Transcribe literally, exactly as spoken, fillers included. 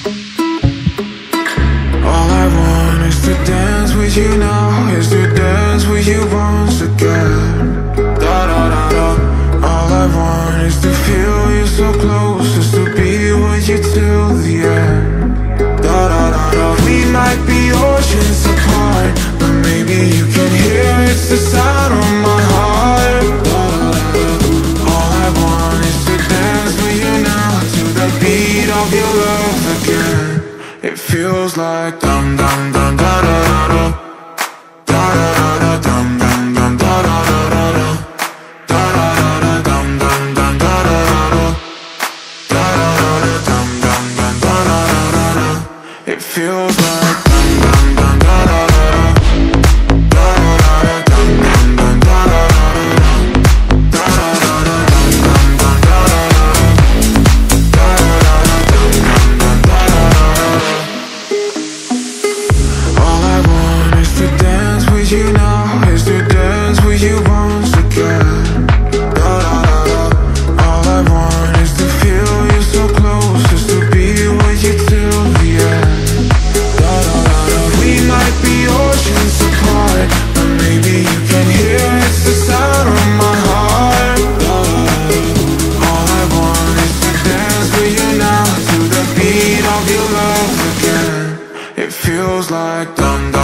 All I want is to dance with you now, is to dance with you once again. Da da da da. All I want is to feel you so close, is to be with you till the end. Da da da da. We might be oceans apart, but maybe you can hear it's the sound of my heart. Da da da da. All I want is to dance with you now, to the beat of your love again. It feels like dum dum dum da da da da, da da da da dum dum dum da da da da da, da da da da dum dum dum da da da da, da da da da dum dum dum da da da da da. It feels like dum dum dum da da da da, da da da da dum dum dum da da da da, da da da da dum dum dum da da da da, da da da da dum dum dum da da da da. All I want is to dance with you now, is to dance with you once again. Da da da da. All I want is to feel you so close, is to be with you till the end. Da da da da. We might be oceans apart, but maybe you can hear it's the sound of my heart. Da da da da. All I want is to dance with you now, to the beat of your love again. It feels like dum